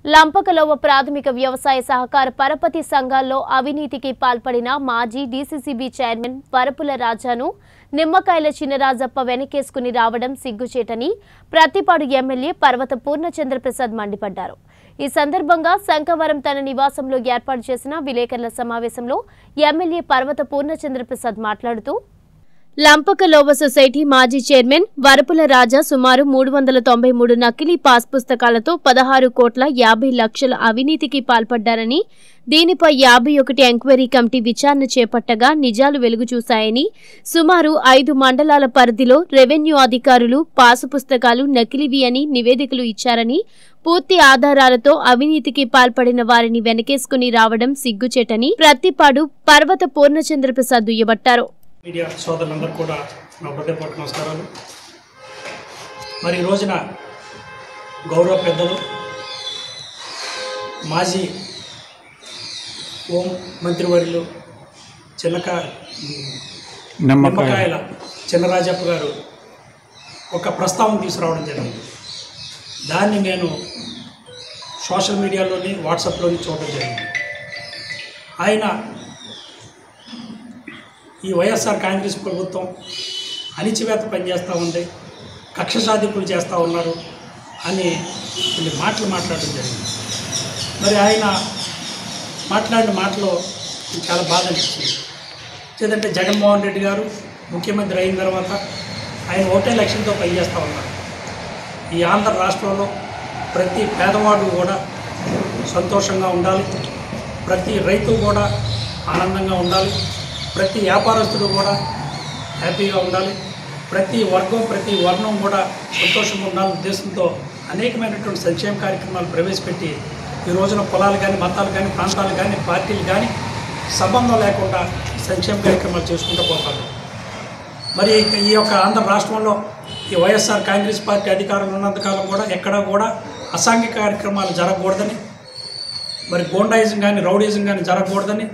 లంపకలోవ ప్రాథమిక వ్యవసాయ సహకార పరపతి సంఘాల్లో అవినీతికి పాల్పడిన మాజీ డీసీసీబీ చైర్మన్ వరపుల రాజాను నిమ్మకాయల చినరాజప్ప వెనకేసుకుని రావడం సిగ్గుచేటని ప్రతిపాడు ఎమ్మెల్యే పర్వత పూర్ణచంద్ర ప్రసాద్ మండిపడ్డారు. ఈ సందర్భంగా శంకవరం తన నివాసంలో ఏర్పాటు చేసిన విలేకరుల సమావేశంలో ఎమ్మెల్యే పర్వత పూర్ణచంద్ర ప్రసాద్ మాట్లాడుతూ లంపకలోవ సొసైటీ మాజీ చైర్మన్ వరపుల రాజా సుమారు 393 నకిలీ పాస్ పుస్తకాలతో 16,50,00,000 అవినీతికి పాల్పడ్డారని, దీనిపై 51 ఎంక్వైరీ కమిటీ విచారణ చేపట్టగా నిజాలు వెలుగు చూశాయని, సుమారు 5 మండలాల పరిధిలో రెవెన్యూ అధికారులు పాసు పుస్తకాలు నకిలీవి అని నివేదికలు ఇచ్చారని, పూర్తి ఆధారాలతో అవినీతికి పాల్పడిన వారిని వెనకేసుకుని రావడం సిగ్గుచేటని ప్రతిపాడు పర్వత పూర్ణచంద్ర ప్రసాద్ దుయ్యబట్టారు. మీడియా సోదరులందరూ కూడా నా హృదయపూర్వక నమస్కారాలు. మరి ఈ రోజున గౌరవ పెద్దలు మాజీ హోం మంత్రివర్యులు నిమ్మకాయల చినరాజప్ప గారు ఒక ప్రస్తావన తీసుకురావడం జరిగింది. దాన్ని నేను సోషల్ మీడియాలోని వాట్సాప్లోని చూడడం జరిగింది. ఆయన ఈ వైఎస్ఆర్ కాంగ్రెస్ ప్రభుత్వం అణిచివేత పనిచేస్తూ ఉంది, కక్ష సాధింపులు చేస్తూ ఉన్నారు అని కొన్ని మాటలు మాట్లాడడం జరిగింది. మరి ఆయన మాట్లాడిన మాటలో చాలా బాధ అనిపించింది. ఏదంటే జగన్మోహన్ రెడ్డి గారు ముఖ్యమంత్రి అయిన తర్వాత ఆయన ఒకటే లక్ష్యంతో పనిచేస్తూ ఉన్నారు. ఈ ఆంధ్ర రాష్ట్రంలో ప్రతి పేదవాడు కూడా సంతోషంగా ఉండాలి, ప్రతి రైతు కూడా ఆనందంగా ఉండాలి, ప్రతి వ్యాపారస్తుడు కూడా హ్యాపీగా ఉండాలి, ప్రతి వర్గం ప్రతి వర్ణం కూడా సంతోషంగా ఉండాలనే ఉద్దేశంతో అనేకమైనటువంటి సంక్షేమ కార్యక్రమాలు ప్రవేశపెట్టి ఈ రోజున కులాలు కానీ మతాలు కానీ ప్రాంతాలు కానీ పార్టీలు కానీ సంబంధం లేకుండా సంక్షేమ కార్యక్రమాలు చేసుకుంటూ పోతారు. మరి ఈ యొక్క ఆంధ్ర రాష్ట్రంలో ఈ వైఎస్ఆర్ కాంగ్రెస్ పార్టీ అధికారంలో ఉన్నంతకాలం కూడా ఎక్కడా కూడా అసాంఘిక కార్యక్రమాలు జరగకూడదని, మరి గోండాయిజం కానీ రౌడీజం కానీ జరగకూడదని,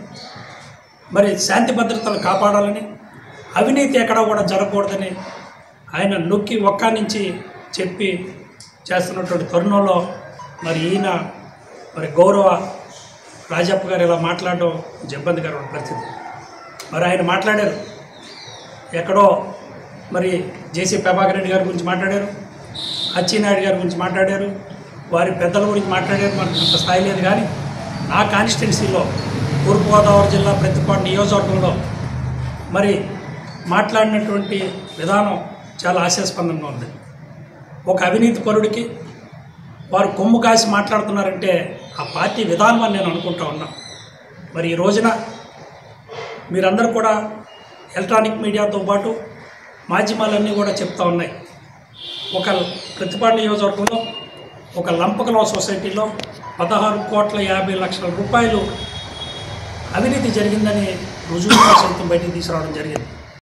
మరి శాంతి భద్రతలు కాపాడాలని, అవినీతి ఎక్కడా కూడా జరగకూడదని ఆయన నొక్కి ఒక్క నుంచి చెప్పి చేస్తున్నటువంటి తరుణంలో మరి ఈయన మరి గౌరవ రాజప్ప గారు ఇలా మాట్లాడడం ఇబ్బందికరమైన పరిస్థితి. మరి ఆయన మాట్లాడారు, ఎక్కడో మరి జేసీ ప్రభాకర్ రెడ్డి గారి గురించి మాట్లాడారు, అచ్చెన్నాయుడు గారి గురించి మాట్లాడారు, వారి పెద్దల గురించి మాట్లాడారు. మనకు అంత స్థాయి లేదు. కానీ నా కాన్స్టిట్యున్సీలో తూర్పుగోదావరి జిల్లా ప్రతిపాడు నియోజకవర్గంలో మరి మాట్లాడినటువంటి విధానం చాలా హాస్యాస్పందంగా ఉంది. ఒక అవినీతి పరుడికి వారు కొమ్ము కాసి మాట్లాడుతున్నారంటే ఆ పార్టీ విధానం అని నేను అనుకుంటా ఉన్నా. మరి ఈ రోజున మీరందరూ కూడా ఎలక్ట్రానిక్ మీడియాతో పాటు మాధ్యమాలన్నీ కూడా చెప్తా ఉన్నాయి. ఒక ప్రతిపాడు నియోజకవర్గంలో ఒక లంపకలోవ సొసైటీలో 16,50,00,000 రూపాయలు అవినీతి జరిగిందని రుజువుగా సైతం బయటికి తీసుకురావడం జరిగింది.